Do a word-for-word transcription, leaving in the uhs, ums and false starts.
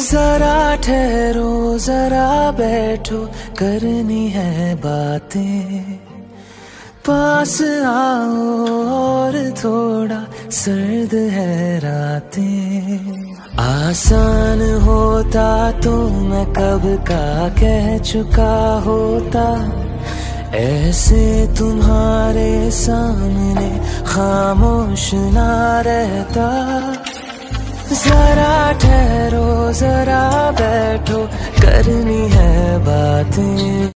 जरा ठहरो जरा बैठो करनी है बातें, पास आओ और थोड़ा सर्द है रातें। आसान होता तो मैं कब का कह चुका होता, ऐसे तुम्हारे सामने खामोश ना रहता। जरा ठहरो जरा बैठो करनी है बातें।